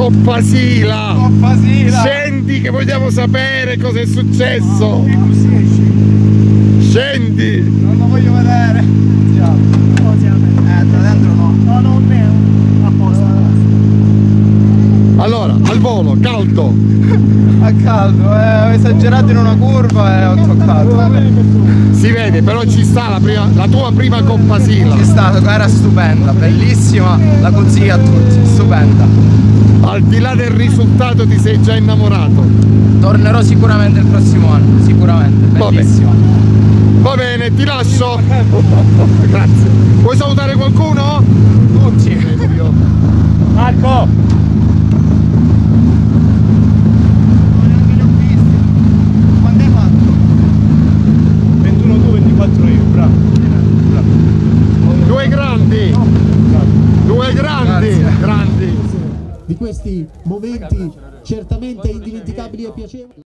Coppa Sila! Coppa Sila! Scendi che vogliamo sapere cosa è successo! Scendi! Non lo voglio vedere! Da dentro no! No, non è a posto! Allora, al volo, caldo! A caldo, ho esagerato in una curva e ho toccato! Si vede, però ci sta la tua prima Coppa Sila! Ci sta, era stupenda, bellissima, la consiglio a tutti, stupenda! Al di là del risultato ti sei già innamorato? Tornerò sicuramente il prossimo anno, sicuramente, bellissima! Va bene, ti lascio! Grazie! Vuoi salutare qualcuno? Tutti! Marco! Quando hai fatto? 21 tu, 24 io, bravo! Due grandi! Due grandi! Grazie. Grandi! Di questi momenti certamente indimenticabili e piacevoli.